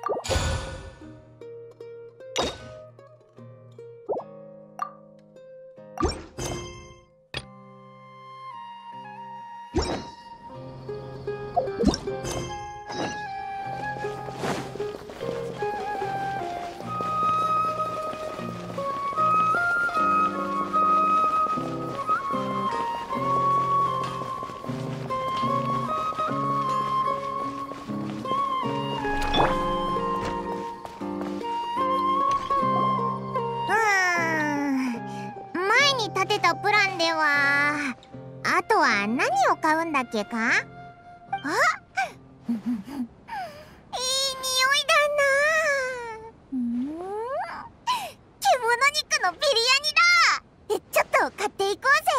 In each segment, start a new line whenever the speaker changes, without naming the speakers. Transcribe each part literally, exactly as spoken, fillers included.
プランではあとは何を買うんだっけか。あいい匂いだな。うん獣肉のビリヤニだ。ちょっと買っていこうぜ。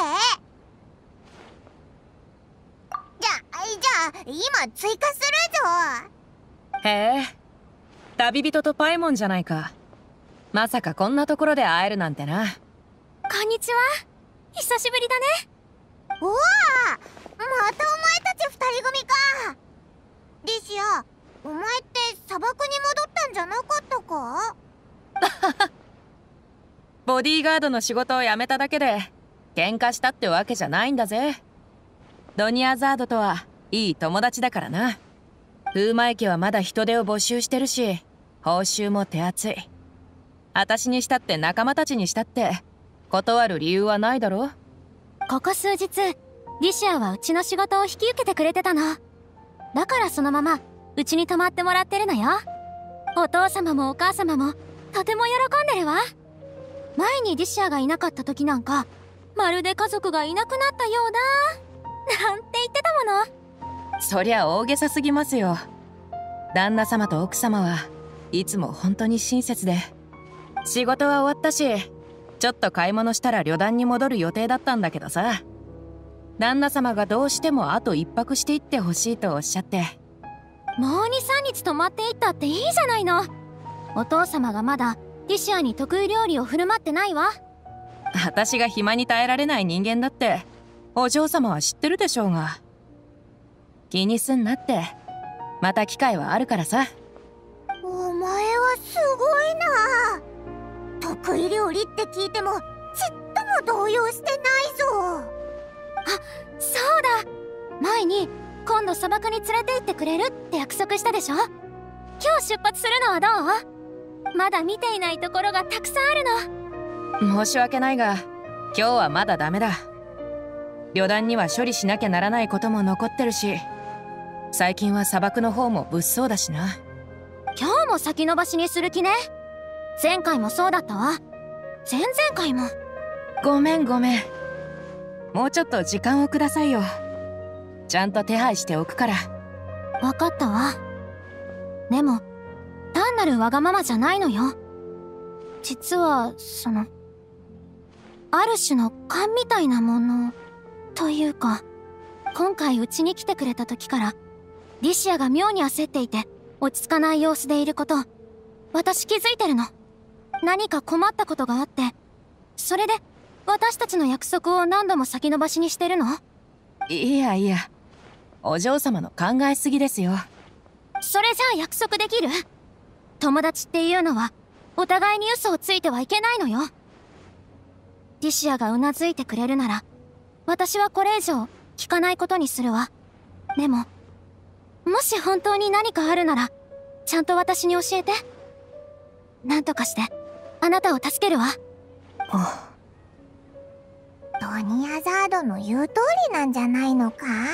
じゃじゃあ今追加するぞ。
へえ、旅人とパイモンじゃないか。まさかこんなところで会えるなんてな。
こんにちは、久しぶりだね。
おお、またお前たち二人組か。リシア、お前って砂漠に戻ったんじゃなかったか。
ボディーガードの仕事を辞めただけで喧嘩したってわけじゃないんだぜ。ドニアザードとはいい友達だからな。風魔駅はまだ人手を募集してるし、報酬も手厚い。私にしたって仲間たちにしたって断る理由はないだろ。
ここ数日リシアはうちの仕事を引き受けてくれてたの。だからそのままうちに泊まってもらってるのよ。お父様もお母様もとても喜んでるわ。前にリシアがいなかった時なんかまるで家族がいなくなったようだなんて言ってたもの。
そりゃ大げさすぎますよ。旦那様と奥様はいつも本当に親切で。仕事は終わったし、ちょっと買い物したら旅団に戻る予定だったんだけどさ、旦那様がどうしてもあと一泊していってほしいとおっしゃって。
もうにさんにち泊まっていったっていいじゃないの。お父様がまだリシアに得意料理を振る舞ってないわ。
私が暇に耐えられない人間だってお嬢様は知ってるでしょうが。気にすんなって、また機会はあるからさ。
お前はすごいな。得意料理って聞いてもちっとも動揺してないぞ。
あ、そうだ、前に今度砂漠に連れて行ってくれるって約束したでしょ。今日出発するのはどう？まだ見ていないところがたくさんある
の。申し訳ないが今日はまだダメだ。旅団には処理しなきゃならないことも残ってるし、最近は砂漠の方も物騒だしな。
今日も先延ばしにする気ね。前回もそうだったわ。前々回も。
ごめんごめん、もうちょっと時間をくださいよ。ちゃんと手配しておくから。
分かったわ。でも単なるわがままじゃないのよ。実はそのある種の勘みたいなものというか、今回うちに来てくれた時からリシアが妙に焦っていて落ち着かない様子でいること、私気づいてるの。何か困ったことがあって、それで私たちの約束を何度も先延ばしにしてるの？
いやいや、お嬢様の考えすぎですよ。
それじゃあ約束できる？友達っていうのはお互いに嘘をついてはいけないのよ。リシアがうなずいてくれるなら私はこれ以上聞かないことにするわ。でももし本当に何かあるならちゃんと私に教えて。なんとかしてあなたを助けるわ。
ドニアザードの言う通りなんじゃないのか。は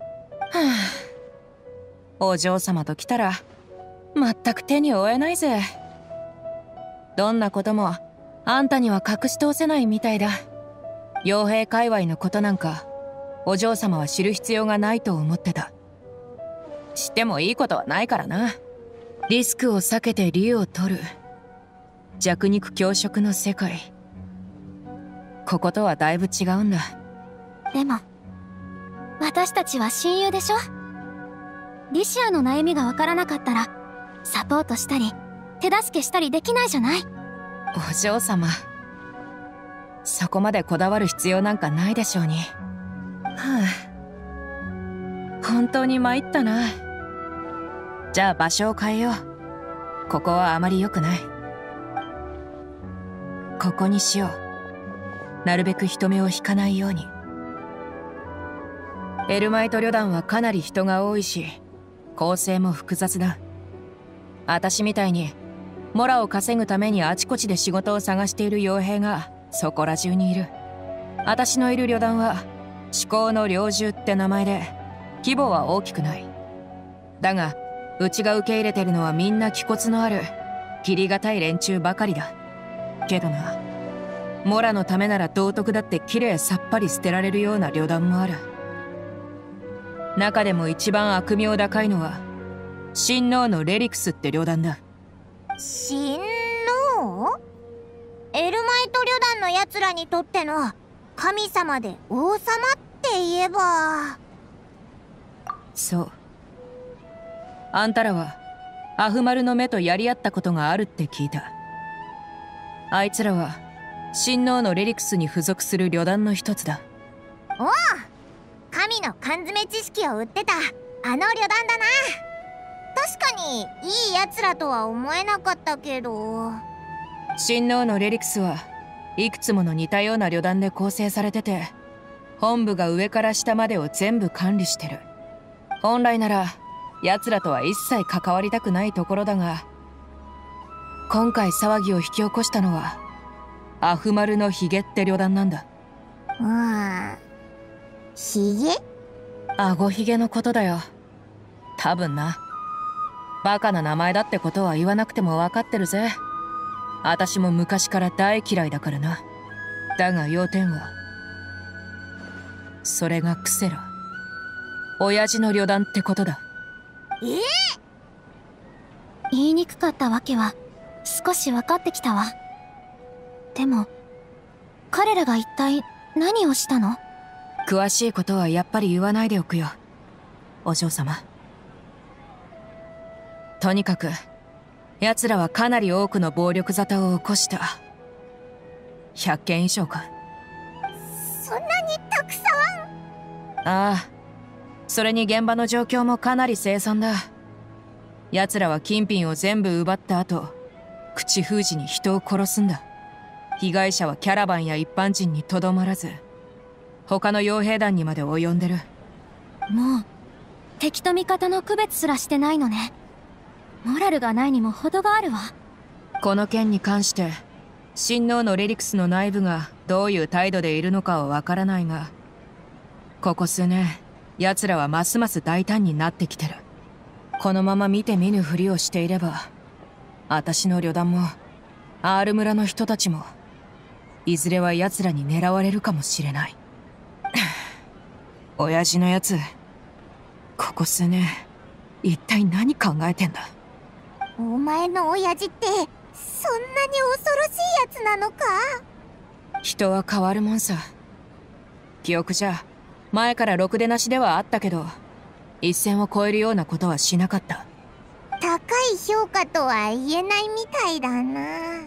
あ、お嬢様と来たら全く手に負えないぜ。どんなこともあんたには隠し通せないみたいだ。傭兵界隈のことなんかお嬢様は知る必要がないと思ってた。知ってもいいことはないからな。リスクを避けて利を取る弱肉強食の世界、こことはだいぶ違うんだ。
でも私たちは親友でしょ。リシアの悩みがわからなかったらサポートしたり手助けしたりできないじゃない。
お嬢様、そこまでこだわる必要なんかないでしょうに。はあ、本当に参ったな。じゃあ場所を変えよう。 ここはあまり良くない。ここにしよう。なるべく人目を引かないように。エルマイト旅団はかなり人が多いし、構成も複雑だ。私みたいにモラを稼ぐためにあちこちで仕事を探している傭兵がそこら中にいる。私のいる旅団は至高の猟銃って名前で規模は大きくない。だがうちが受け入れてるのはみんな気骨のある切りがたい連中ばかりだ。けどな、モラのためなら道徳だってきれいさっぱり捨てられるような旅団もある。中でも一番悪名高いのは親王のレリクスって旅団だ。
親王？エルマイト旅団のやつらにとっての神様で王様って言えば。
そう。あんたらはアフマルの目とやり合ったことがあるって聞いた。あいつらは親王のレリクスに付属する旅団の一つだ。
おお、神の缶詰知識を売ってたあの旅団だな。確かにいいやつらとは思えなかったけど。
親王のレリクスはいくつもの似たような旅団で構成されてて、本部が上から下までを全部管理してる。本来なら奴らとは一切関わりたくないところだが、今回騒ぎを引き起こしたのはアフマルのヒゲって旅団なんだ。
うーん、ヒゲ？
アゴヒゲのことだよ。多分な。バカな名前だってことは言わなくても分かってるぜ。私も昔から大嫌いだからな。だが要点はそれがクセラ、親父の旅団ってことだ。
えー、
言いにくかったわけは少し分かってきたわ。でも彼らが一体何をしたの？
詳しいことはやっぱり言わないでおくよ、お嬢様。とにかく奴らはかなり多くの暴力沙汰を起こした。ひゃっけん以上か。
そんなにたくさん？
ああ、それに現場の状況もかなり凄惨だ。奴らは金品を全部奪った後、口封じに人を殺すんだ。被害者はキャラバンや一般人にとどまらず、他の傭兵団にまで及んでる。
もう敵と味方の区別すらしてないのね。モラルがないにも程があるわ。
この件に関して親王のレリクスの内部がどういう態度でいるのかはわからないが、ここ数年奴らはますます大胆になってきてる。このまま見て見ぬふりをしていれば、私の旅団もアール村の人たちもいずれは奴らに狙われるかもしれない。親父のやつ、ここ数年一体何考えてんだ。
お前の親父ってそんなに恐ろしいやつなのか？
人は変わるもんさ。記憶じゃ前からろくでなしではあったけど、一線を越えるようなことはしなかった。
高い評価とは言えないみたいだな。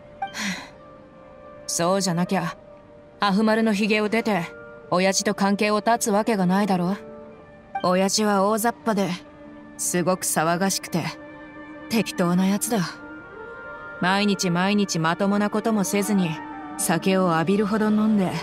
そうじゃなきゃアフマルのヒゲを出て親父と関係を断つわけがないだろ。親父は大雑把ですごく騒がしくて適当なやつだ。毎日毎日まともなこともせずに酒を浴びるほど飲んで、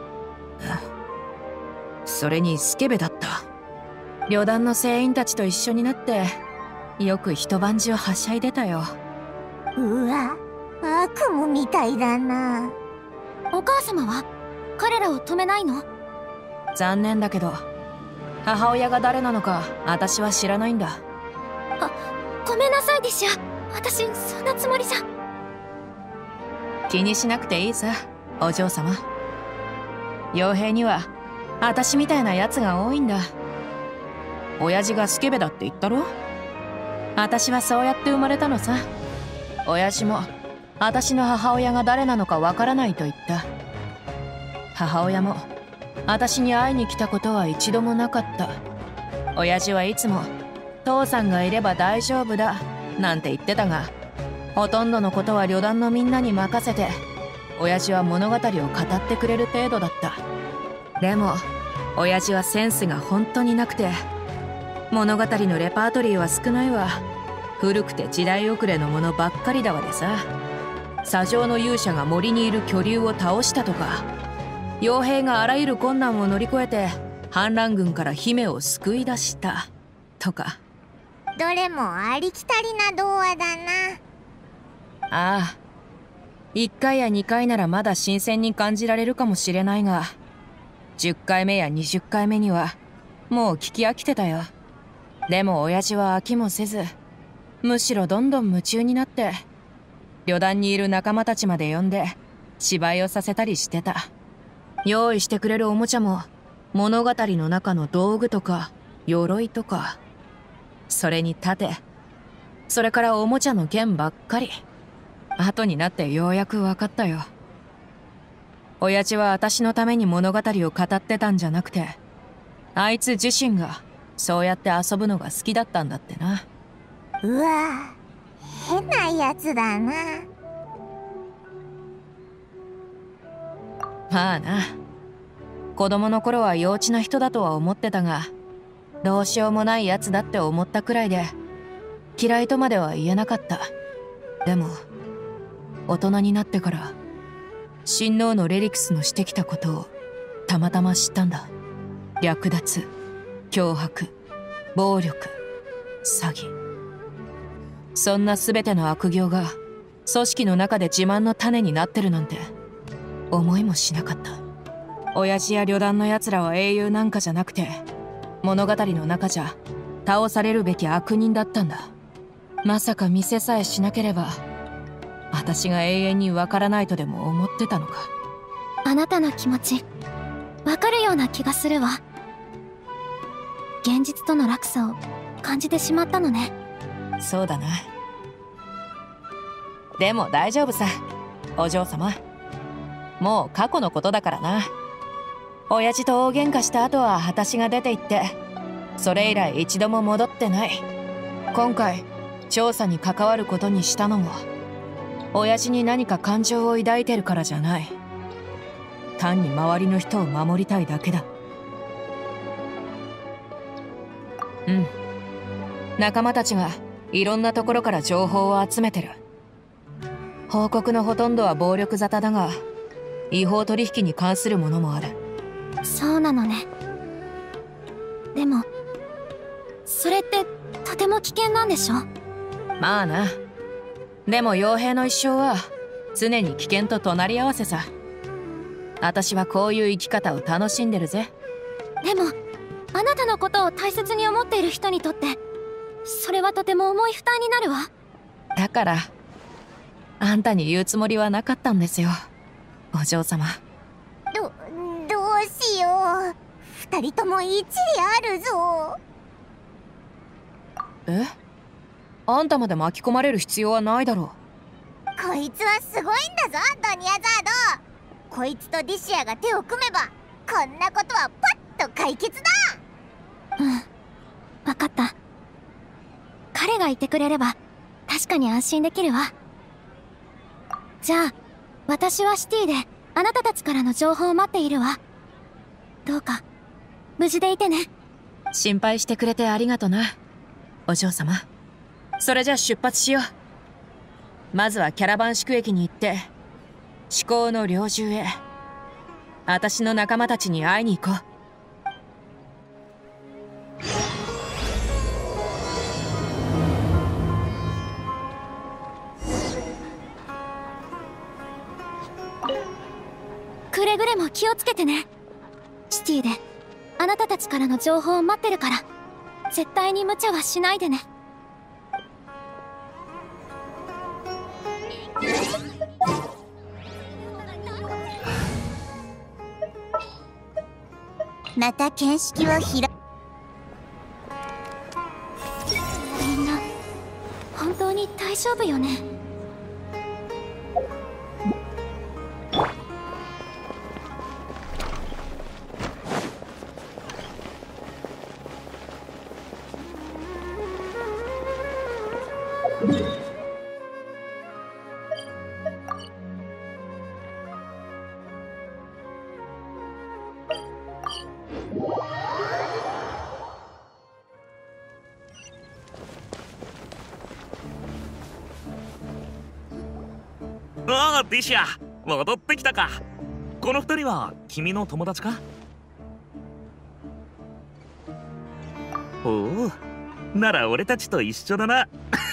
それにスケベだった。旅団の船員たちと一緒になってよく一晩中はしゃいでたよ。
うわ、悪夢みたいだな。
お母様は彼らを止めないの？
残念だけど母親が誰なのか私は知らないんだ。
あ、ごめんなさいディシャ。私そんなつもりじゃ。
気にしなくていいさ、お嬢様。傭兵には私みたいなやつが多いんだ。親父がスケベだって言ったろ。私はそうやって生まれたのさ。親父も私の母親が誰なのかわからないと言った。母親も私に会いに来たことは一度もなかった。親父はいつも父さんがいれば大丈夫だなんて言ってたが、ほとんどのことは旅団のみんなに任せて親父は物語を語ってくれる程度だった。でも親父はセンスが本当になくて、物語のレパートリーは少ないわ。 古くて時代遅れのものばっかりだわでさ。砂上の勇者が森にいる巨竜を倒したとか、傭兵があらゆる困難を乗り越えて反乱軍から姫を救い出したとか。
どれもありきたりな童話だな。
ああ、いっかいやにかいならまだ新鮮に感じられるかもしれないが、じゅっかいめやにじゅっかいめにはもう聞き飽きてたよ。でも親父は飽きもせず、むしろどんどん夢中になって、旅団にいる仲間たちまで呼んで芝居をさせたりしてた。用意してくれるおもちゃも物語の中の道具とか鎧とか、それに盾、それからおもちゃの剣ばっかり。後になってようやく分かったよ。親父は私のために物語を語ってたんじゃなくて、あいつ自身がそうやって遊ぶのが好きだったんだってな。
うわぁ、変なやつだな。
まあな、子供の頃は幼稚な人だとは思ってたが、どうしようもないやつだって思ったくらいで、嫌いとまでは言えなかった。でも大人になってから親王のレリクスのしてきたことをたまたま知ったんだ。略奪、脅迫、暴力、詐欺、そんな全ての悪行が組織の中で自慢の種になってるなんて思いもしなかった。親父や旅団の奴らは英雄なんかじゃなくて、物語の中じゃ倒されるべき悪人だったんだ。まさか見せさえしなければ私が永遠にわからないとでも思ってたのか。
あなたの気持ちわかるような気がするわ。現実との落差を感じてしまったのね。
そうだな。でも大丈夫さ、お嬢様。もう過去のことだからな。親父と大喧嘩した後は私が出て行って、それ以来一度も戻ってない。今回調査に関わることにしたのも、親父に何か感情を抱いてるからじゃない。単に周りの人を守りたいだけだ。うん。仲間たちがいろんなところから情報を集めてる。報告のほとんどは暴力沙汰だが、違法取引に関するものもある。
そうなのね。でもそれってとても危険なんでしょ？
まあな。でも傭兵の一生は常に危険と隣り合わせさ。私はこういう生き方を楽しんでるぜ。
でもあなたのことを大切に思っている人にとってそれはとても重い負担になるわ。
だからあんたに言うつもりはなかったんですよ、お嬢様。
ど、どうしよう。二人とも一理あるぞ。
え？あんたまで巻き込まれる必要はないだろ
う。こいつはすごいんだぞ、ドニアザード。こいつとディシアが手を組めばこんなことはパッと解決だ。
うん、分かった。彼がいてくれれば確かに安心できるわ。じゃあ私はシティであなたたちからの情報を待っているわ。どうか無事でいてね。
心配してくれてありがとな、お嬢様。それじゃあ出発しよう。まずはキャラバン宿駅に行って至高の猟銃へ私の仲間たちに会いに行こう。
くれぐれも気をつけてね。シティであなたたちからの情報を待ってるから、絶対に無茶はしないでね。
また見識を開
みんな本当に大丈夫よね。
ああ、ディシア、戻ってきたか。この二人は君の友達か？おお、なら俺たちと一緒だな。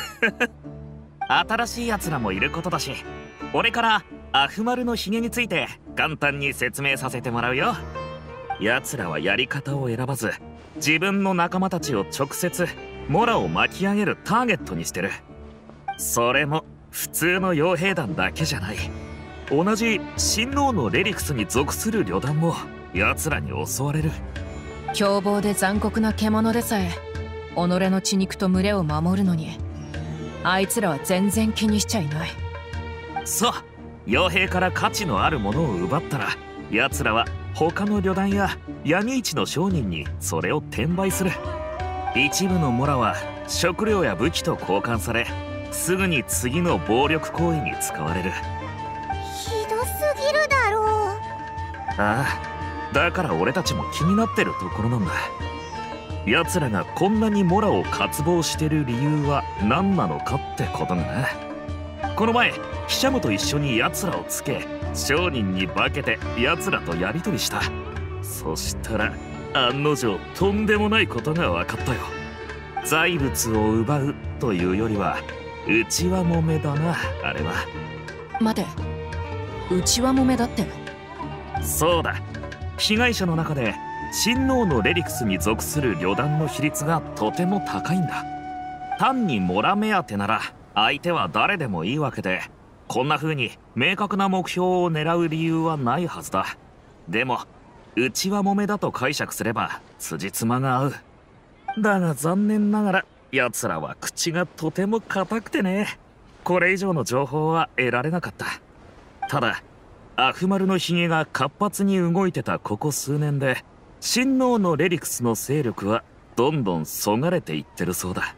新しいやつらもいることだし、俺からアフマルのヒゲについて簡単に説明させてもらうよ。やつらはやり方を選ばず、自分の仲間たちを直接モラを巻き上げるターゲットにしてる。それも普通の傭兵団だけじゃない。同じ親王のレリクスに属する旅団もやつらに襲われる。
凶暴で残酷な獣でさえ己の血肉と群れを守るのに、あいつらは全然気にしちゃいない。
そう、傭兵から価値のあるものを奪ったら、やつらは他の旅団や闇市の商人にそれを転売する。一部のモラは食料や武器と交換され、すぐに次の暴力行為に使われる。
ひどすぎるだろう。
ああ、だから俺たちも気になってるところなんだ。奴らがこんなにモラを渇望してる理由は何なのかってことがな。この前ヒシャムと一緒に奴らをつけ、商人に化けて奴らとやり取りした。そしたら案の定とんでもないことが分かったよ。財物を奪うというよりは内輪もめだな、あれは。
待て、内輪もめだって？
そうだ、被害者の中で親王のレリクスに属する旅団の比率がとても高いんだ。単にモラ目当てなら相手は誰でもいいわけで、こんな風に明確な目標を狙う理由はないはずだ。でも内輪もめだと解釈すれば辻褄が合う。だが残念ながら奴らは口がとても硬くてね、これ以上の情報は得られなかった。ただアフマルのヒゲが活発に動いてたここ数年で、親王のレリクスの勢力はどんどんそがれていってるそうだ。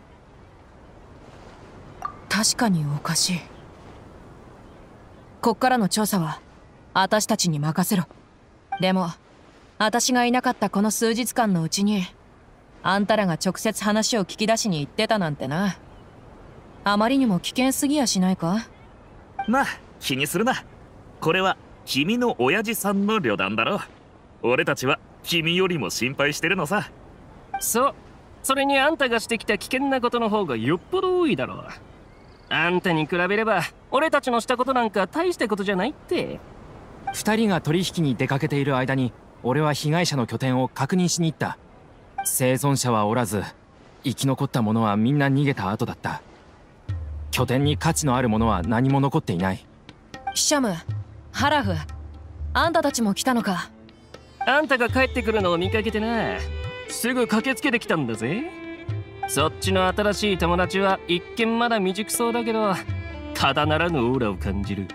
確かにおかしい。こっからの調査は私たちに任せろ。でも私がいなかったこの数日間のうちに、あんたらが直接話を聞き出しに行ってたなんてな。あまりにも危険すぎやしないか？
まあ気にするな。これは君の親父さんの旅団だろ。俺たちは君よりも心配してるのさ。
そう、それにあんたがしてきた危険なことの方がよっぽど多いだろう。あんたに比べれば俺たちのしたことなんか大したことじゃないって。
二人が取引に出かけている間に、俺は被害者の拠点を確認しに行った。生存者はおらず、生き残った者はみんな逃げた後だった。拠点に価値のあるものは何も残っていない。
ヒシャム、ハラフ、あんたたちも来たのか？
あんたが帰ってくるのを見かけてな、すぐ駆けつけてきたんだぜ。そっちの新しい友達は一見まだ未熟そうだけど、ただならぬオーラを感じる。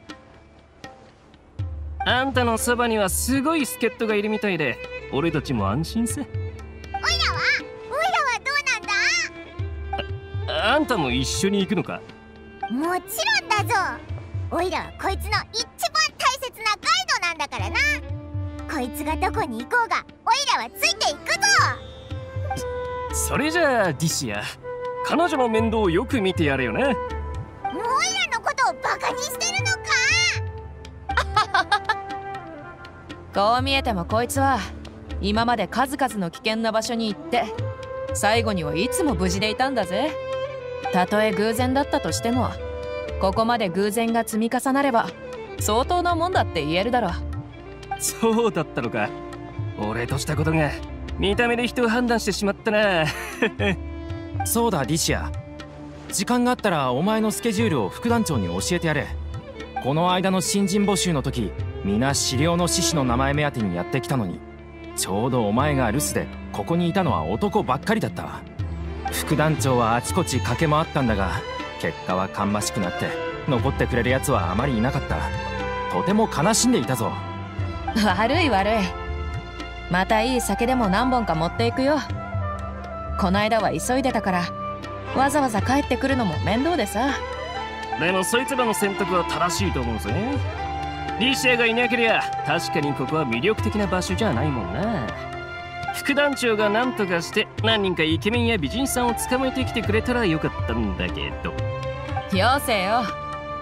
あんたのそばにはすごい助っ人がいるみたいで、俺たちも安心さ。
おいらはおいらはどうなんだ？
あ, あんたも一緒に行くのか？
もちろんだぞ。おいらはこいつの一番大切なガイドなんだからな。こいつがどこに行こうがおいらはついていくぞ。
それじゃあディシア、彼女の面倒をよく見てやれよな。
おいらのことをバカにしてるのか？
こう見えてもこいつは今まで数々の危険な場所に行って、最後にはいつも無事でいたんだぜ。たとえ偶然だったとしても、ここまで偶然が積み重なれば相当なもんだって言えるだろう。
そうだったのか。俺としたことが見た目で人を判断してしまったな。
そうだディシア、時間があったらお前のスケジュールを副団長に教えてやれ。この間の新人募集の時、皆資料の獅子の名前目当てにやってきたのに、ちょうどお前が留守でここにいたのは男ばっかりだったわ。副団長はあちこち駆け回ったんだが、結果は芳しくなって残ってくれるやつはあまりいなかった。とても悲しんでいたぞ。
悪い悪い。またいい酒でも何本か持っていくよ。こないだは急いでたからわざわざ帰ってくるのも面倒でさ。
でもそいつらの選択は正しいと思うぜ。リシアがいなけりゃ確かにここは魅力的な場所じゃないもんな。副団長が何とかして何人かイケメンや美人さんを捕まえてきてくれたらよかったんだけど。
よせよ。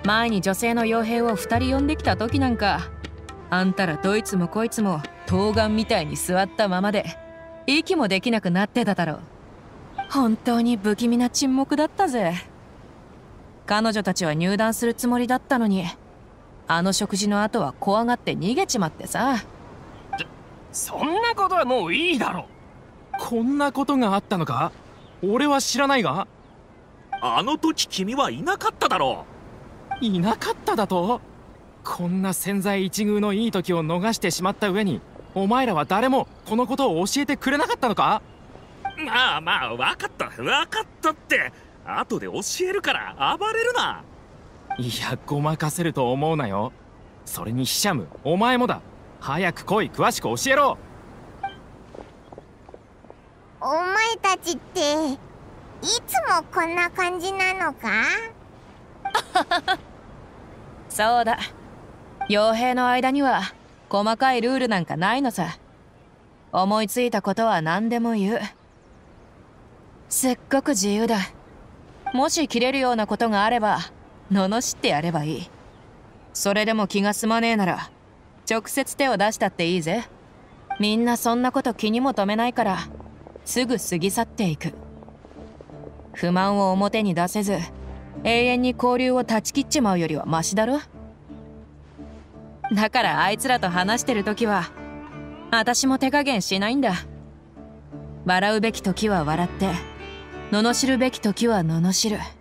前に女性の傭兵をふたり呼んできた時なんか、あんたらどいつもこいつも冬瓜みたいに座ったままで息もできなくなってただろう。本当に不気味な沈黙だったぜ。彼女たちは入団するつもりだったのに、あの食事の後は怖がって逃げちまってさ。
そんなことはもういいだろ。
こんなことがあったのか？俺は知らないが。
あの時君はいなかっただろ
う。いなかっただと？こんな千載一遇のいい時を逃してしまった上に、お前らは誰もこのことを教えてくれなかったのか？
まあまあ、分かった分かったって。後で教えるから暴れるな。
いや、ごまかせると思うなよ。それにヒシャム、お前もだ。早く来い、詳しく教えろ。
お前たちっていつもこんな感じなのか？
そうだ、傭兵の間には細かいルールなんかないのさ。思いついたことは何でも言う。すっごく自由だ。もし切れるようなことがあれば罵ってやればいい。それでも気が済まねえなら直接手を出したっていいぜ。みんなそんなこと気にも留めないからすぐ過ぎ去っていく。不満を表に出せず永遠に交流を断ち切っちまうよりはマシだろ。だからあいつらと話してる時は私も手加減しないんだ。笑うべき時は笑って罵るべき時は罵る。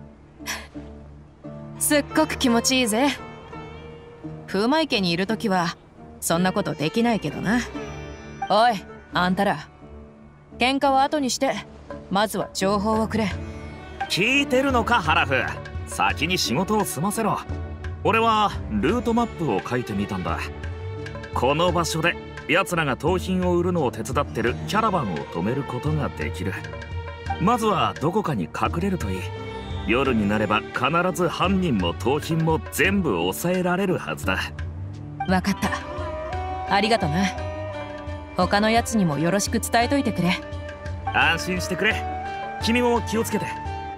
すっごく気持ちいいぜ。風魔池にいる時はそんなことできないけどな。おい、あんたら喧嘩は後にしてまずは情報をくれ。
聞いてるのかハラフ。先に仕事を済ませろ。俺はルートマップを書いてみたんだ。この場所で奴らが盗品を売るのを手伝ってるキャラバンを止めることができる。まずはどこかに隠れるといい。夜になれば必ず犯人も盗品も全部抑えられるはずだ。
わかった。ありがとな。他のやつにもよろしく伝えといてくれ。
安心してくれ。君も気をつけて。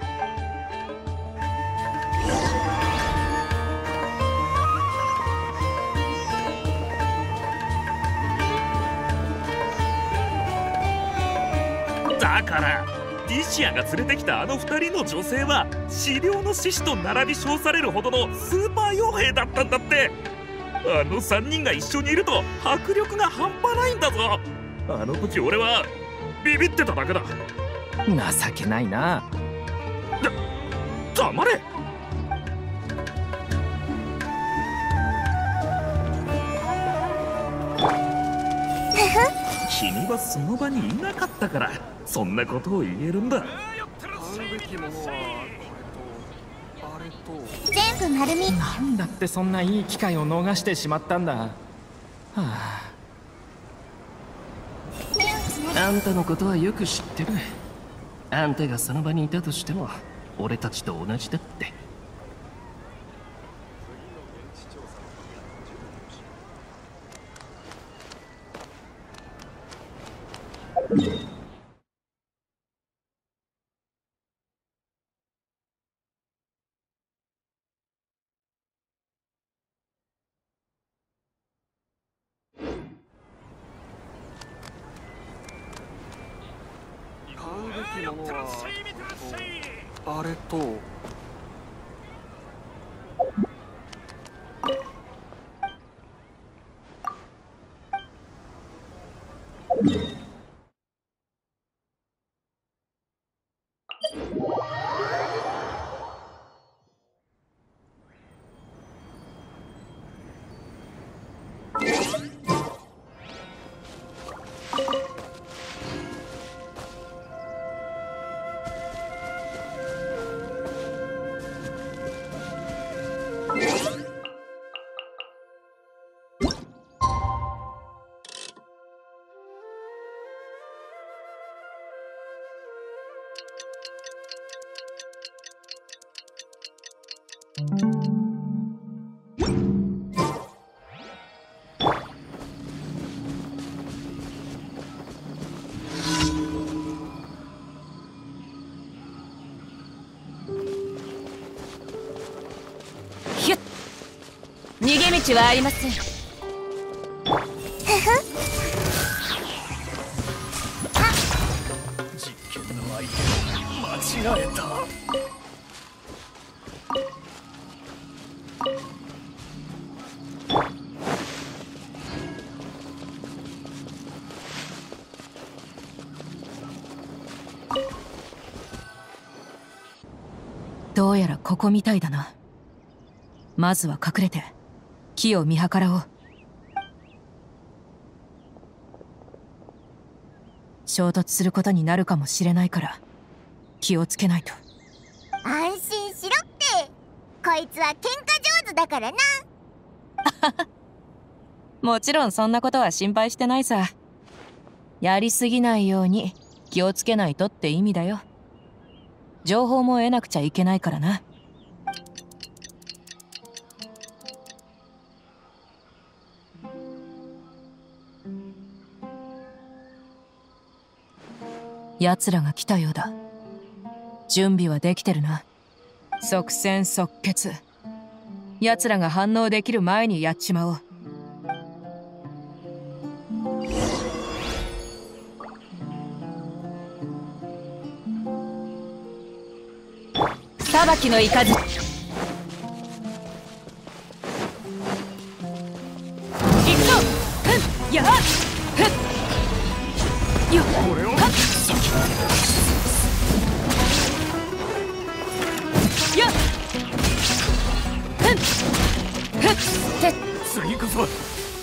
だからリシアが連れてきたあの二人の女性は死霊の獅子と並び称されるほどのスーパー傭兵だったんだって。あの三人が一緒にいると迫力が半端ないんだぞ。あの時俺はビビってただけだ。
情けないな。
だ、黙れ。君はその場にいなかったからそんなことを言えるんだ。
全部丸み。
なんだってそんないい機会を逃してしまったんだ。はあ、
あんたのことはよく知ってる。あんたがその場にいたとしても俺たちと同じだって。
あれと
道はありません。
実験の相手間違えた。
どうやらここみたいだな。まずは隠れて木を見計らおう。衝突することになるかもしれないから気をつけないと。
安心しろって、こいつは喧嘩上手だからな。
もちろんそんなことは心配してないさ。やりすぎないように気をつけないとって意味だよ。情報も得なくちゃいけないからな。奴らが来たようだ。準備はできてるな。即戦即決。奴らが反応できる前にやっちまおう。裁きの雷。行くぞ。ふんやっふんよっこれを先よっふんふんて
次こそ。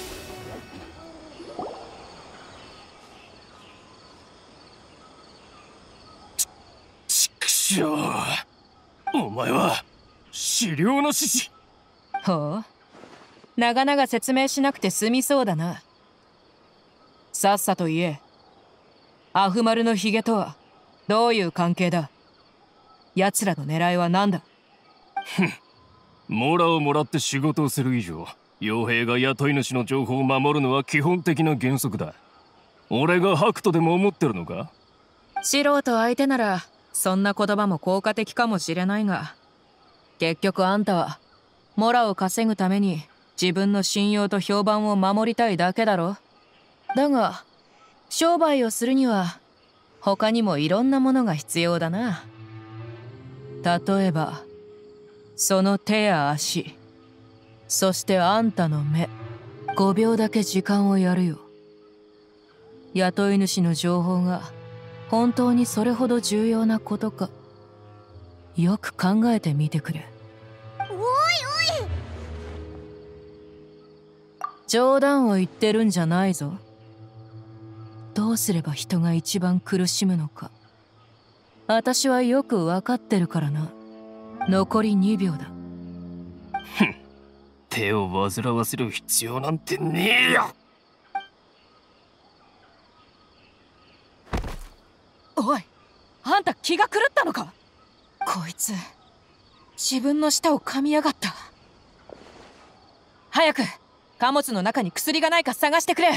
ちくしょう、お前は資料の獅子。
ほう、長々説明しなくて済みそうだな。さっさと言え。アフマルのヒゲとはどういう関係だ。奴らの狙いは何だ。
ふん、モラをもらって仕事をする以上、傭兵が雇い主の情報を守るのは基本的な原則だ。俺が白とでも思ってるのか。
素人相手ならそんな言葉も効果的かもしれないが、結局あんたはモラを稼ぐために自分の信用と評判を守りたいだけだろ。だが商売をするには他にもいろんなものが必要だな。例えばその手や足、そしてあんたの目。ごびょうだけ時間をやるよ。雇い主の情報が本当にそれほど重要なことか、よく考えてみてくれ。
おいおい、
冗談を言ってるんじゃないぞ。どうすれば人が一番苦しむのか、私はよく分かってるからな。残りにびょうだ。
ふん、手を煩わせる必要なんてねえよ。
おい、あんた気が狂ったのか。こいつ自分の舌を噛みやがった。早く貨物の中に薬がないか探してくれ。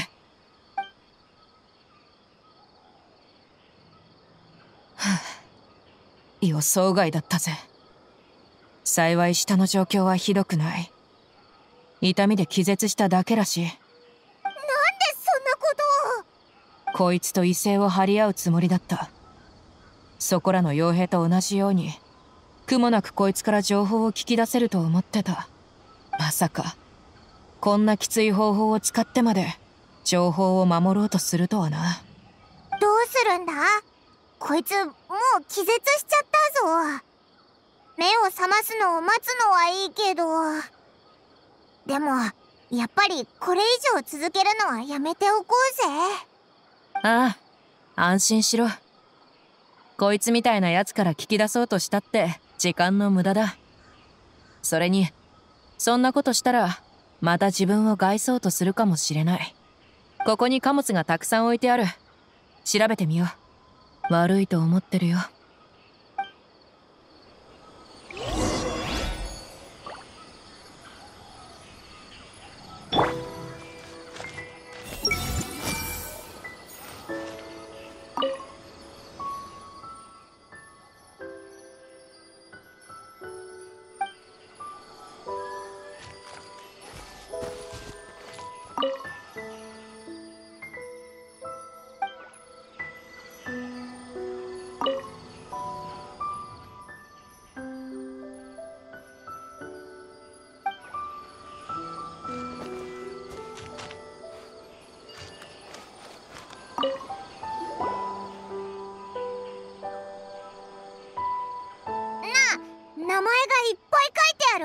予想外だったぜ。幸い下の状況はひどくない。痛みで気絶しただけらしい。
なんでそんなことを。
こいつと威勢を張り合うつもりだった。そこらの傭兵と同じように苦もなくこいつから情報を聞き出せると思ってた。まさかこんなきつい方法を使ってまで情報を守ろうとするとはな。
どうするんだ。こいつもう気絶しちゃったぞ。目を覚ますのを待つのはいいけど、でもやっぱりこれ以上続けるのはやめておこうぜ。
ああ、安心しろ。こいつみたいなやつから聞き出そうとしたって時間の無駄だ。それにそんなことしたらまた自分を害そうとするかもしれない。ここに貨物がたくさん置いてある。調べてみよう。悪いと思ってるよ。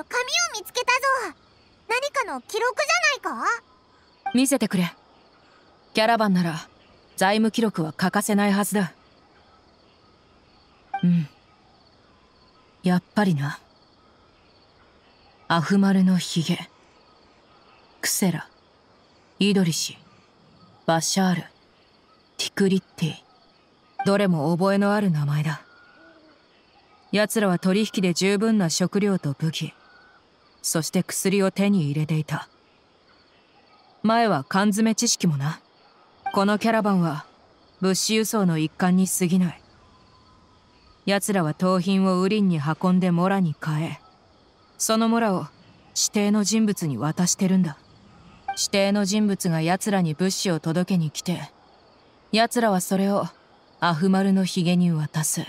る紙を見つけたぞ。何かの記録じゃないか？
見せてくれ。キャラバンなら財務記録は欠かせないはずだ。うん、やっぱりな。アフマルのヒゲ、クセラ、イドリシ、バシャール、ティクリッティ、どれも覚えのある名前だ。奴らは取引で十分な食料と武器、そして薬を手に入れていた。前は缶詰知識もな。このキャラバンは物資輸送の一環に過ぎない。奴らは盗品をウリンに運んでモラに変え、そのモラを指定の人物に渡してるんだ。指定の人物が奴らに物資を届けに来て、奴らはそれをアフマルのヒゲに渡す。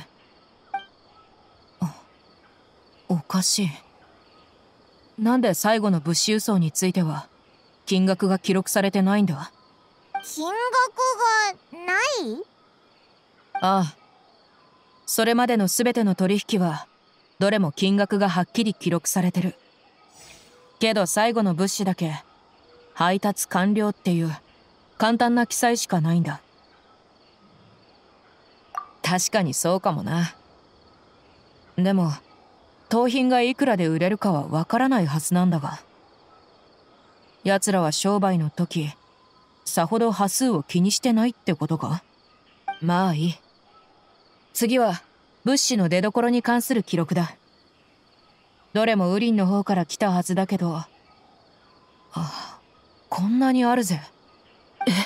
おかしい。なんで最後の物資輸送については金額が記録されてないんだ？
金額がない？
ああ、それまでの全ての取引はどれも金額がはっきり記録されてる。けど最後の物資だけ配達完了っていう簡単な記載しかないんだ。確かにそうかもな。でも盗品がいくらで売れるかはわからないはずなんだが。奴らは商売の時さほど端数を気にしてないってことか？まあいい。次は物資の出所に関する記録だ。どれもウリンの方から来たはずだけど、あ、こんなにあるぜ。え？ど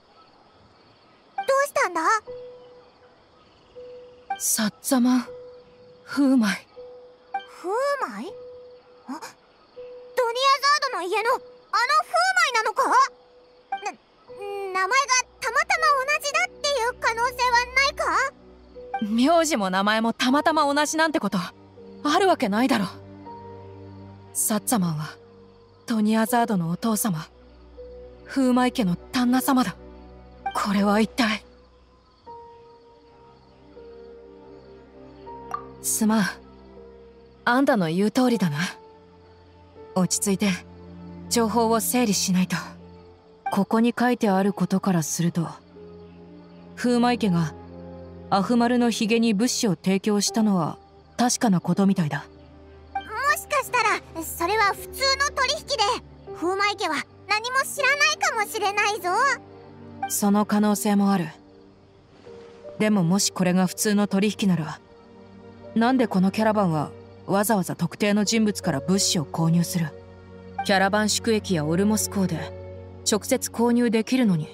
うしたんだ？
サッザマンフーマイ。
フーマイ？あ、ドニアザードの家のあのフーマイなのか？な、名前がたまたま同じだっていう可能性はないか？
名字も名前もたまたま同じなんてことあるわけないだろ。サッザマンはドニアザードのお父様、フーマイ家の旦那様だ。これは一体。すまん。あんたの言う通りだな。落ち着いて情報を整理しないと。ここに書いてあることからすると、フーマイ家がアフマルのヒゲに物資を提供したのは確かなことみたいだ。
もしかしたらそれは普通の取引で、フーマイ家は何も知らないかもしれないぞ。
その可能性もある。でももしこれが普通の取引なら、なんでこのキャラバンはわざわざ特定の人物から物資を購入する？キャラバン宿駅やオルモス港で直接購入できるのに。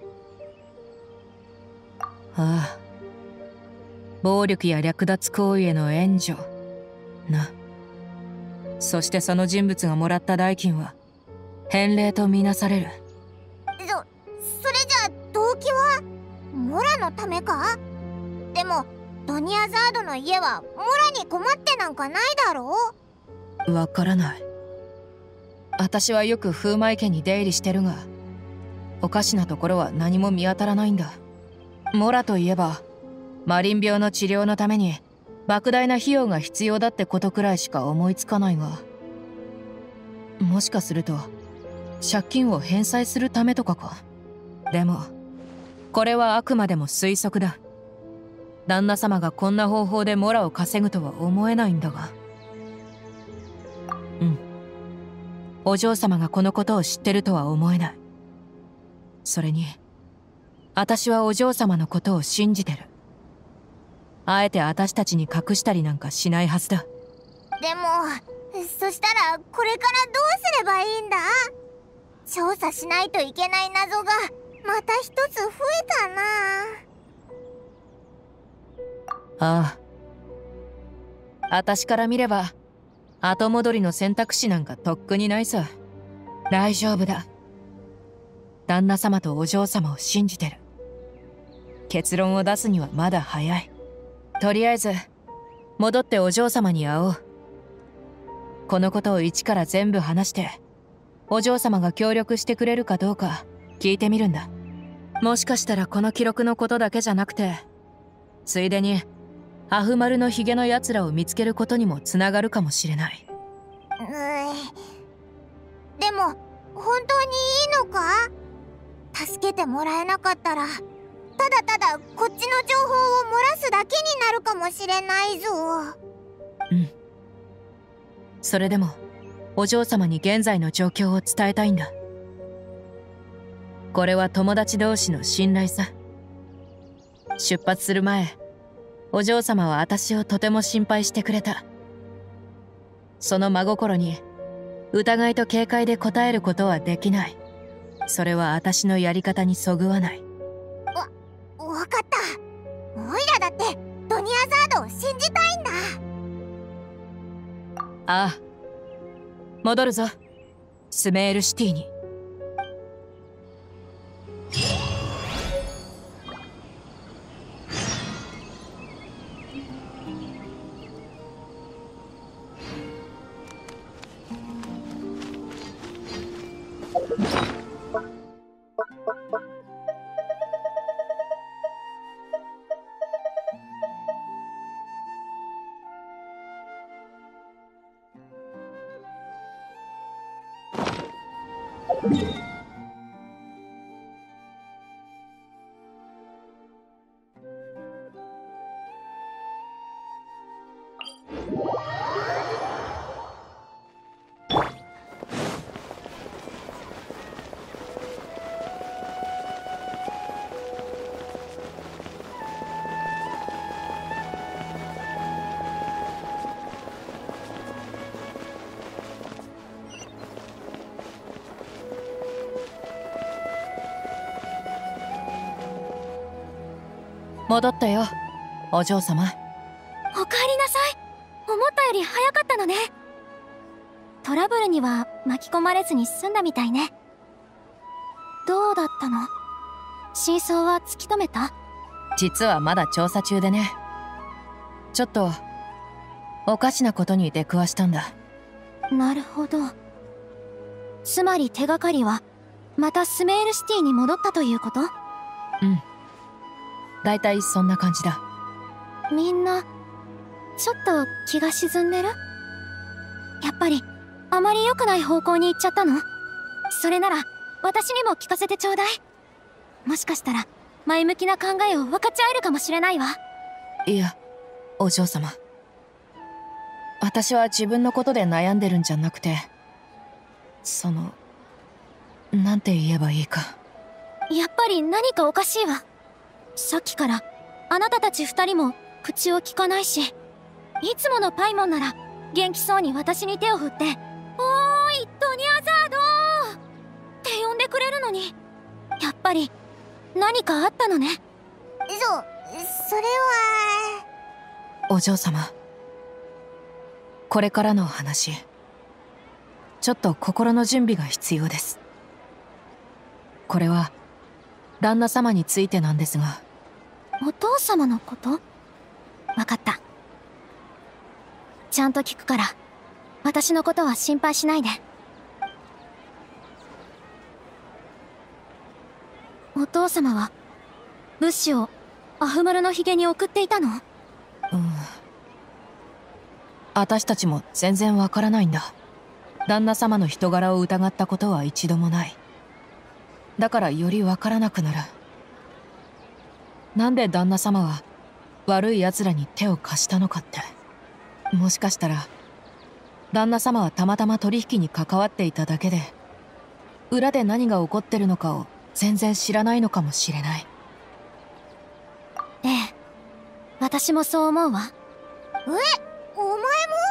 ああ、暴力や略奪行為への援助な。そしてその人物がもらった代金は返礼とみなされる。
そ、それじゃあ動機はモラのためか？でもドニアザードの家はモラに困ってなんかないだろう？
わからない。私はよくフーマイ家に出入りしてるが、おかしなところは何も見当たらないんだ。モラといえばマリン病の治療のために莫大な費用が必要だってことくらいしか思いつかないが、もしかすると借金を返済するためとかか。でもこれはあくまでも推測だ。旦那様がこんな方法でモラを稼ぐとは思えないんだが。うん、お嬢様がこのことを知ってるとは思えない。それに私はお嬢様のことを信じてる。あえて私たちに隠したりなんかしないはずだ。
でもそしたらこれからどうすればいいんだ？調査しないといけない謎がまた一つ増えたな。
ああ、私から見れば後戻りの選択肢なんかとっくにないさ。大丈夫だ。旦那様とお嬢様を信じてる。結論を出すにはまだ早い。とりあえず戻ってお嬢様に会おう。このことを一から全部話してお嬢様が協力してくれるかどうか聞いてみるんだ。もしかしたらこの記録のことだけじゃなくて、ついでにアフマルのヒゲの奴らを見つけることにもつながるかもしれない。
うーでも本当にいいのか？助けてもらえなかったらただただこっちの情報を漏らすだけになるかもしれないぞ。
うん。それでもお嬢様に現在の状況を伝えたいんだ。これは友達同士の信頼さ。出発する前、お嬢様は私をとても心配してくれた。その真心に疑いと警戒で応えることはできない。それは私のやり方にそぐわない。
わ、わかった。オイラだってドニアザードを信じたいんだ。
ああ。戻るぞ。スメールシティに。戻ったよ、お嬢様。
おかえりなさい。思ったより早かったのね。トラブルには巻き込まれずに済んだみたいね。どうだったの？真相は突き止めた？
実はまだ調査中でね。ちょっとおかしなことに出くわしたんだ。
なるほど。つまり手がかりはまたスメールシティに戻ったということ？
うん、だいたいそんな感じだ。
みんなちょっと気が沈んでる？やっぱりあまり良くない方向に行っちゃったの？それなら私にも聞かせてちょうだい。もしかしたら前向きな考えを分かち合えるかもしれないわ。
いや、お嬢様、私は自分のことで悩んでるんじゃなくて、そのなんて言えばいいか。
やっぱり何かおかしいわ。さっきからあなたたち二人も口を聞かないし、いつものパイモンなら元気そうに私に手を振って「おーいドニアザードー!」って呼んでくれるのに、やっぱり何かあったのね。
そ、それは。
お嬢様、これからの話、ちょっと心の準備が必要です。これは旦那様についてなんですが。
お父様のこと？わかった。ちゃんと聞くから、私のことは心配しないで。お父様は物資をアフマルのヒゲに送っていたの？
うん。私たちも全然わからないんだ。旦那様の人柄を疑ったことは一度もない。だからよりわからなくなる。なんで旦那様は悪い奴らに手を貸したのかって。もしかしたら旦那様はたまたま取引に関わっていただけで、裏で何が起こってるのかを全然知らないのかもしれない。
ええ、私もそう思うわ。
え、お前も？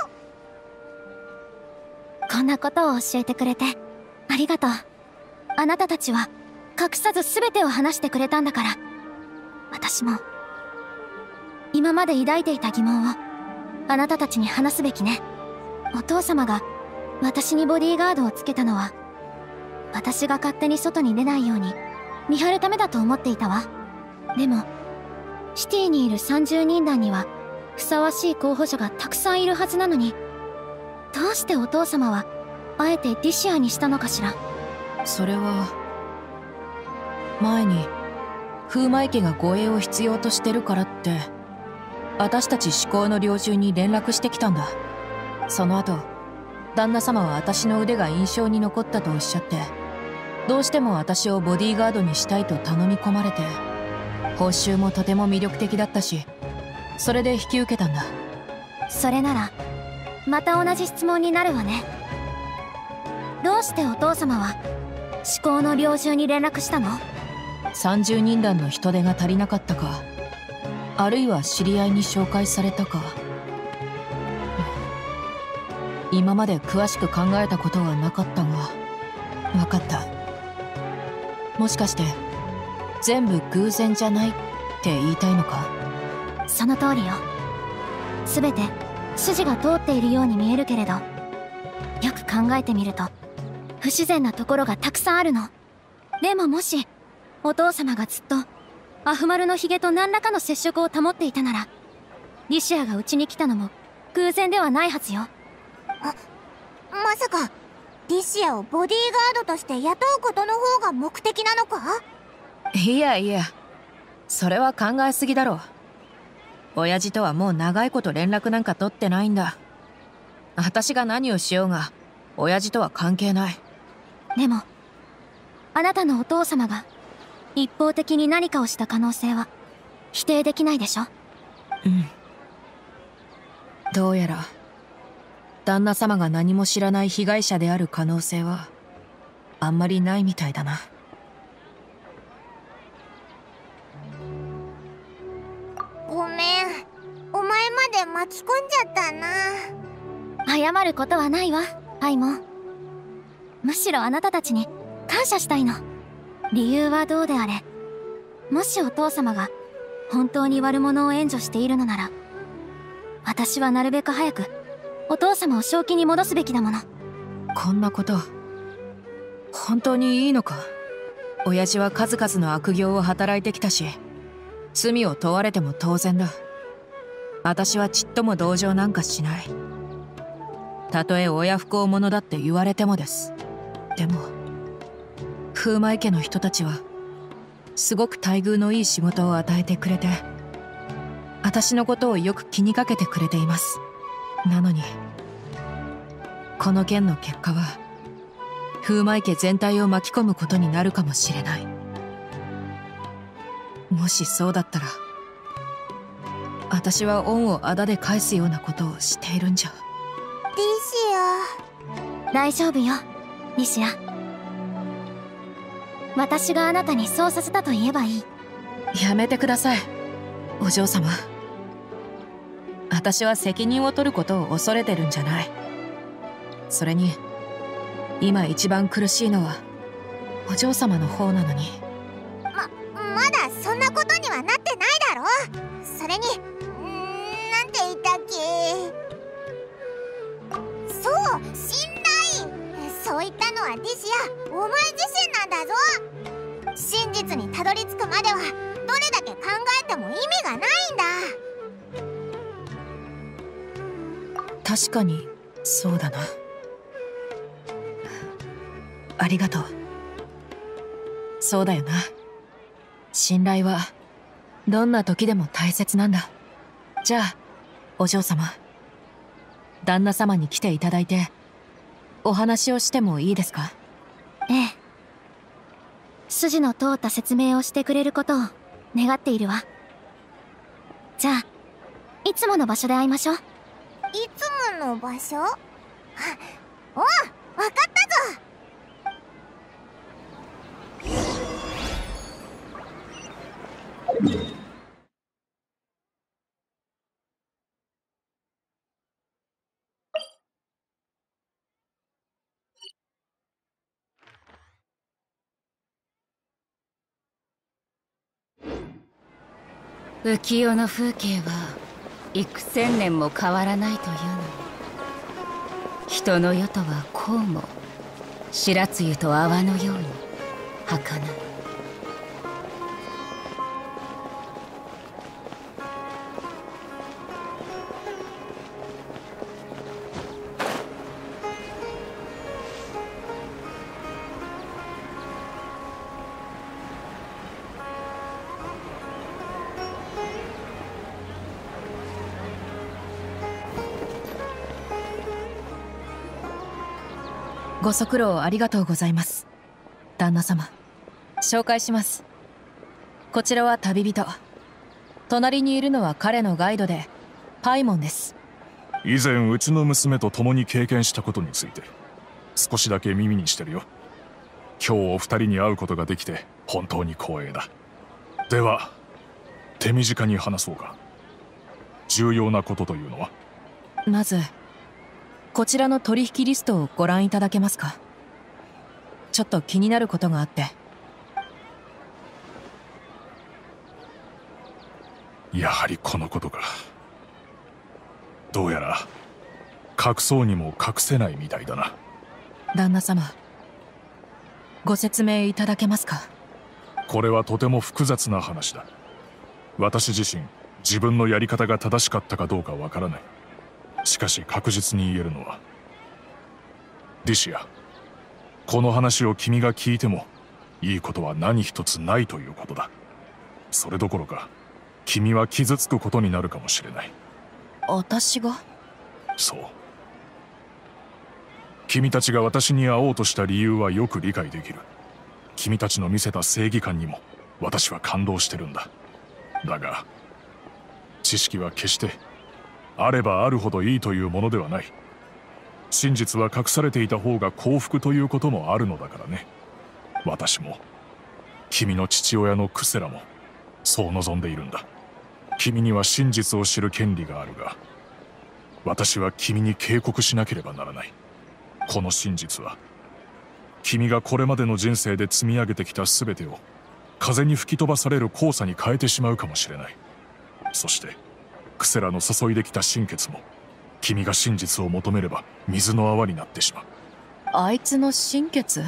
こんなことを教えてくれてありがとう。あなたたちは隠さず全てを話してくれたんだから、私も今まで抱いていた疑問をあなたたちに話すべきね。お父様が私にボディーガードをつけたのは、私が勝手に外に出ないように見張るためだと思っていたわ。でもシティにいるさんじゅうにん団にはふさわしい候補者がたくさんいるはずなのに、どうしてお父様はあえてディシアにしたのかしら。
それは前に風魔池が護衛を必要としてるからって私たち至高の猟銃に連絡してきたんだ。その後旦那様は私の腕が印象に残ったとおっしゃって、どうしても私をボディーガードにしたいと頼み込まれて、報酬もとても魅力的だったし、それで引き受けたんだ。
それならまた同じ質問になるわね。どうしてお父様は至高の猟銃に連絡したの？
さんじゅうにん団の人手が足りなかったか、あるいは知り合いに紹介されたか。今まで詳しく考えたことはなかったが、分かった。もしかして全部偶然じゃないって言いたいのか？
その通りよ。全て筋が通っているように見えるけれど、よく考えてみると不自然なところがたくさんあるの。でももしお父様がずっとアフマルのヒゲと何らかの接触を保っていたなら、リシアがうちに来たのも偶然ではないはずよ。
あ、まさかリシアをボディーガードとして雇うことの方が目的なのか？
いやいや、それは考えすぎだろう。親父とはもう長いこと連絡なんか取ってないんだ。私が何をしようが親父とは関係ない。
でもあなたのお父様が一方的に何かをした可能性は否定できないでしょ？
うん。どうやら旦那様が何も知らない被害者である可能性はあんまりないみたいだな。
ごめん、お前まで巻き込んじゃったな。
謝ることはないわ、アイモン。むしろあなたたちに感謝したいの。理由はどうであれ、もしお父様が本当に悪者を援助しているのなら、私はなるべく早くお父様を正気に戻すべきだもの。
こんなこと本当にいいのか？親父は数々の悪行を働いてきたし、罪を問われても当然だ。私はちっとも同情なんかしない。たとえ親不孝者だって言われてもです。でも風魔家の人たちはすごく待遇のいい仕事を与えてくれて、私のことをよく気にかけてくれています。なのにこの件の結果は風魔家全体を巻き込むことになるかもしれない。もしそうだったら私は恩をあだで返すようなことをしているんじゃ。
リシア。
大丈夫よ、リシア。私があなたにそうさせたと言えばいい。
やめてください、お嬢様。私は責任を取ることを恐れてるんじゃない。それに今一番苦しいのはお嬢様の方なのに。
ま、まだそんなことにはなってないだろ。それに、んーなんて言ったっけ。そう、信頼。そう言ったのはリシア、お前自身なんだぞ。真実にたどり着くまではどれだけ考えても意味がないんだ。
確かにそうだな。ありがとう。そうだよな。信頼はどんな時でも大切なんだ。じゃあお嬢様、旦那様に来ていただいてお話をしてもいいですか？
ええ。筋の通った説明をしてくれることを願っているわ。じゃあいつもの場所で会いましょう。
いつもの場所？おう、わかったぞ。
浮世の風景は幾千年も変わらないというのに、人の世とはこうも白露と泡のように儚い。
ご足労ありがとうございます。旦那様、紹介します。こちらは旅人。隣にいるのは彼のガイドでパイモンです。
以前うちの娘と共に経験したことについて少しだけ耳にしてるよ。今日お二人に会うことができて本当に光栄だ。では手短に話そうか。重要なことというのは？
まずこちらの取引リストをご覧いただけますか。ちょっと気になることがあって。
やはりこのことか。どうやら隠そうにも隠せないみたいだな。
旦那様、ご説明いただけますか。
これはとても複雑な話だ。私自身自分のやり方が正しかったかどうかわからない。しかし確実に言えるのは、ディシア、この話を君が聞いてもいいことは何一つないということだ。それどころか君は傷つくことになるかもしれない。
私が？
そう。君たちが私に会おうとした理由はよく理解できる。君たちの見せた正義感にも私は感動してるんだ。だが知識は決してあればあるほどいいというものではない。真実は隠されていた方が幸福ということもあるのだからね。私も君の父親のクセラもそう望んでいるんだ。君には真実を知る権利があるが、私は君に警告しなければならない。この真実は君がこれまでの人生で積み上げてきた全てを風に吹き飛ばされる黄砂に変えてしまうかもしれない。そしてクセラの注いできた心血も君が真実を求めれば水の泡になってしまう。
あいつの心血？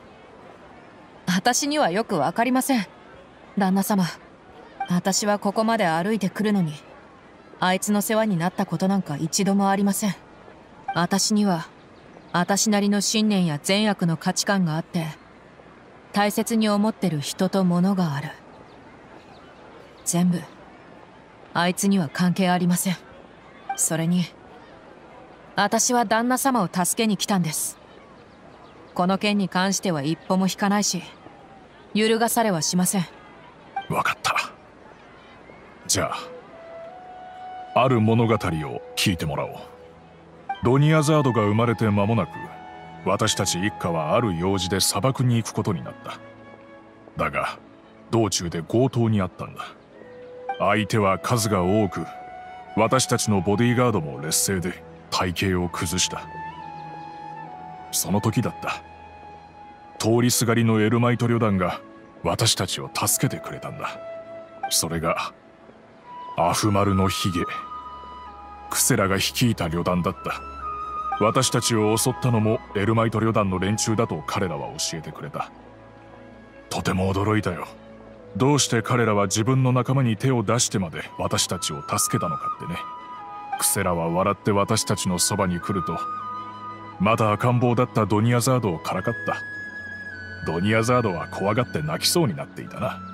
私にはよくわかりません。旦那様、私はここまで歩いてくるのにあいつの世話になったことなんか一度もありません。私には私なりの信念や善悪の価値観があって、大切に思ってる人と物がある。全部あいつには関係ありません。それに私は旦那様を助けに来たんです。この件に関しては一歩も引かないし、揺るがされはしません。
分かった。じゃあある物語を聞いてもらおう。ドニアザードが生まれて間もなく、私たち一家はある用事で砂漠に行くことになった。だが道中で強盗にあったんだ。相手は数が多く、私たちのボディーガードも劣勢で体型を崩した。その時だった。通りすがりのエルマイト旅団が私たちを助けてくれたんだ。それがアフマルのヒゲ、クセラが率いた旅団だった。私たちを襲ったのもエルマイト旅団の連中だと彼らは教えてくれた。とても驚いたよ。どうして彼らは自分の仲間に手を出してまで私たちを助けたのかってね。クセラは笑って私たちのそばに来ると、まだ赤ん坊だったドニアザードをからかった。ドニアザードは怖がって泣きそうになっていたな。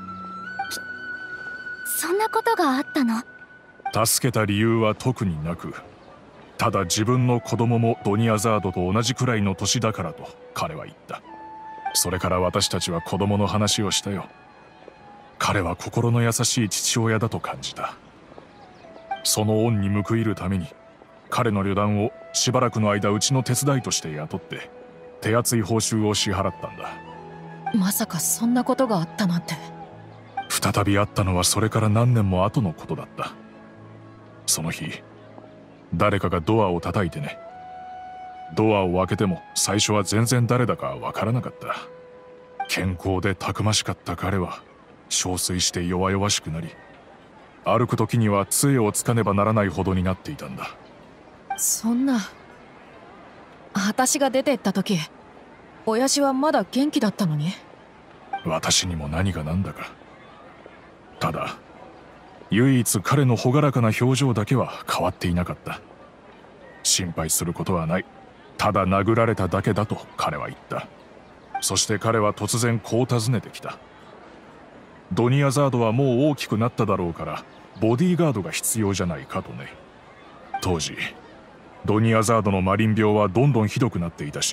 そんなことがあったの？
助けた理由は特になく、ただ自分の子供もドニアザードと同じくらいの年だからと彼は言った。それから私たちは子供の話をしたよ。彼は心の優しい父親だと感じた。その恩に報いるために彼の旅団をしばらくの間うちの手伝いとして雇って手厚い報酬を支払ったんだ。
まさかそんなことがあったなんて。
再び会ったのはそれから何年も後のことだった。その日誰かがドアを叩いてね。ドアを開けても最初は全然誰だかわからなかった。健康でたくましかった彼は憔悴して弱々しくなり、歩く時には杖をつかねばならないほどになっていたんだ。
そんな。私が出てった時親父はまだ元気だったのに。
私にも何が何だか。ただ唯一彼の朗らかな表情だけは変わっていなかった。心配することはない、ただ殴られただけだと彼は言った。そして彼は突然こう尋ねてきた。ドニアザードはもう大きくなっただろうからボディーガードが必要じゃないかとね。当時ドニアザードのマリン病はどんどんひどくなっていたし、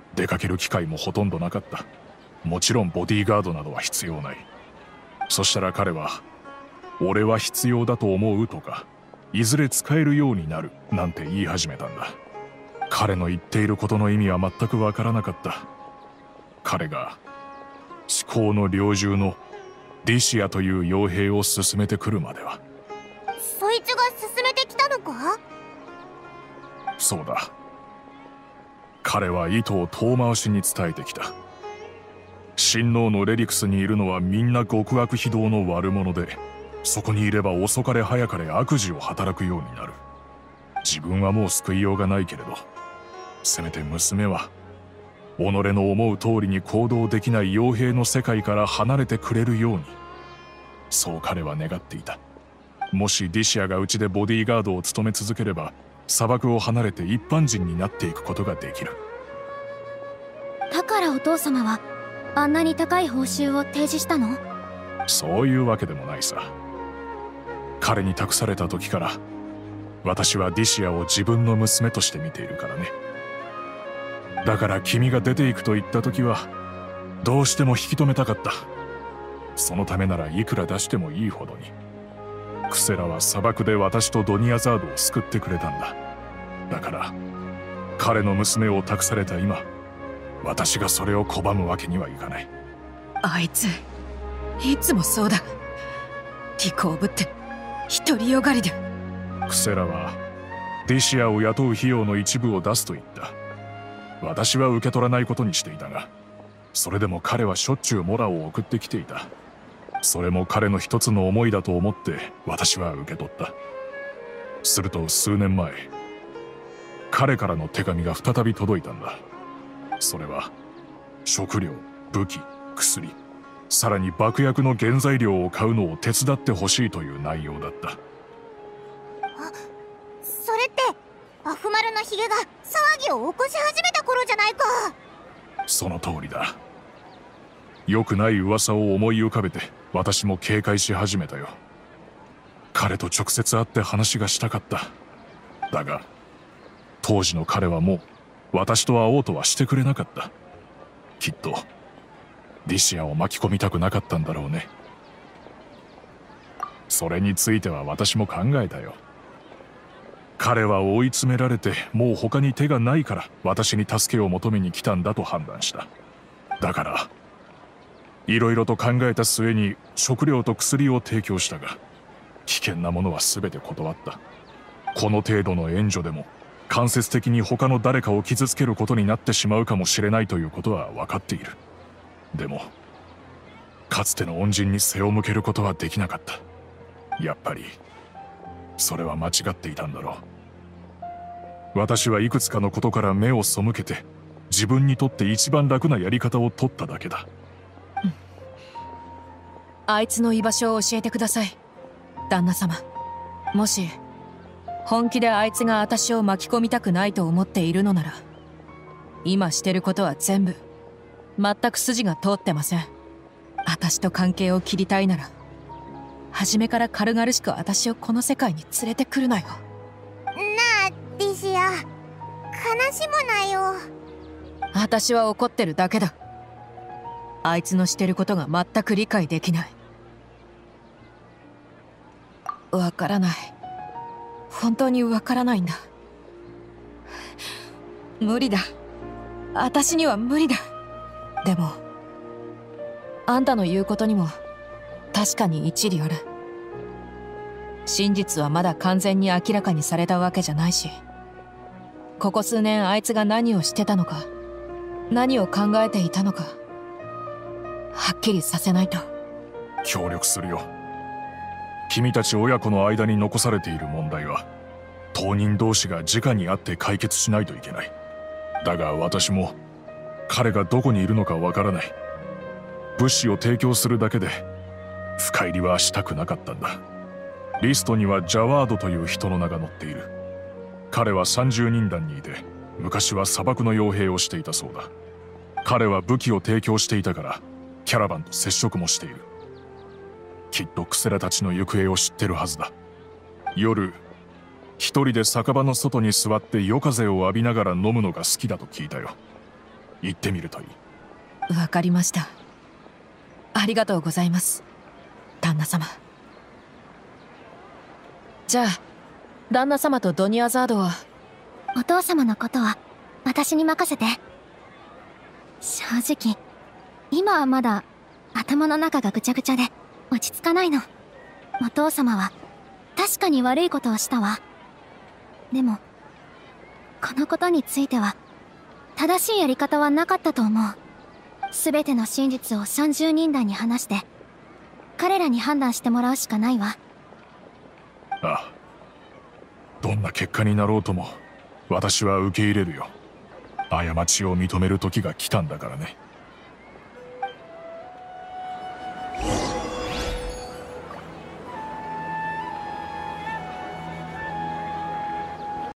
出かける機会もほとんどなかった。もちろんボディーガードなどは必要ない。そしたら彼は俺は必要だと思うとか、いずれ使えるようになるなんて言い始めたんだ。彼の言っていることの意味は全くわからなかった。彼が思考の猟銃のディシアという傭兵を進めてくるまでは。
そいつが進めてきたのか？
そうだ。彼は意図を遠回しに伝えてきた。親王のレリクスにいるのはみんな極悪非道の悪者で、そこにいれば遅かれ早かれ悪事を働くようになる。自分はもう救いようがないけれど、せめて娘は己の思う通りに行動できない傭兵の世界から離れてくれるように、そう彼は願っていた。もしディシアがうちでボディーガードを務め続ければ、砂漠を離れて一般人になっていくことができる。
だからお父様はあんなに高い報酬を提示したの？
そういうわけでもないさ。彼に託された時から私はディシアを自分の娘として見ているからね。だから君が出ていくと言った時はどうしても引き止めたかった。そのためならいくら出してもいいほどに。クセラは砂漠で私とドニアザードを救ってくれたんだ。だから彼の娘を託された今、私がそれを拒むわけにはいかない。
あいついつもそうだ。利口ぶって独りよがりで。
クセラはディシアを雇う費用の一部を出すと言った。私は受け取らないことにしていたが、それでも彼はしょっちゅうモラを送ってきていた。それも彼の一つの思いだと思って私は受け取った。すると数年前、彼からの手紙が再び届いたんだ。それは食料、武器、薬、さらに爆薬の原材料を買うのを手伝ってほしいという内容だった。
あ、それってアフマルのヒゲが騒ぎを起こし始めた頃じゃないか。
その通りだ。良くない噂を思い浮かべて私も警戒し始めたよ。彼と直接会って話がしたかった。だが当時の彼はもう私と会おうとはしてくれなかった。きっとディシアを巻き込みたくなかったんだろうね。それについては私も考えたよ。彼は追い詰められてもう他に手がないから私に助けを求めに来たんだと判断した。だからいろいろと考えた末に食料と薬を提供したが、危険なものは全て断った。この程度の援助でも間接的に他の誰かを傷つけることになってしまうかもしれないということは分かっている。でもかつての恩人に背を向けることはできなかった。やっぱりそれは間違っていたんだろう。私はいくつかのことから目を背けて自分にとって一番楽なやり方を取っただけだ。
あいつの居場所を教えてください、旦那様。もし本気であいつが私を巻き込みたくないと思っているのなら、今してることは全部全く筋が通ってません。私と関係を切りたいなら、初めから軽々しく私をこの世界に連れてくるなよ。
なあディシア、悲しむなよ。
私は怒ってるだけだ。あいつのしてることが全く理解できない。わからない。本当にわからないんだ。無理だ。私には無理だ。でもあんたの言うことにも確かに一理ある。真実はまだ完全に明らかにされたわけじゃないし、ここ数年あいつが何をしてたのか、何を考えていたのか、はっきりさせないと。
協力するよ。君たち親子の間に残されている問題は当人同士が直に会って解決しないといけない。だが私も彼がどこにいるのかわからない。物資を提供するだけで深入りはしたくなかったんだ。リストにはジャワードという人の名が載っている。彼はさんじゅうにん団にいて、昔は砂漠の傭兵をしていたそうだ。彼は武器を提供していたからキャラバンと接触もしている。きっとクセラたちの行方を知ってるはずだ。夜一人で酒場の外に座って夜風を浴びながら飲むのが好きだと聞いたよ。 言ってみるといい。
わかりました。ありがとうございます、旦那様。じゃあ旦那様とドニアザードは。
お父様のことは私に任せて。正直今はまだ頭の中がぐちゃぐちゃで落ち着かないの。お父様は確かに悪いことをしたわ。でもこのことについては正しいやり方はなかったと思う。全ての真実をさんじゅうにん団に話して彼らに判断してもらうしかないわ。
ああ、どんな結果になろうとも私は受け入れるよ。過ちを認める時が来たんだからね。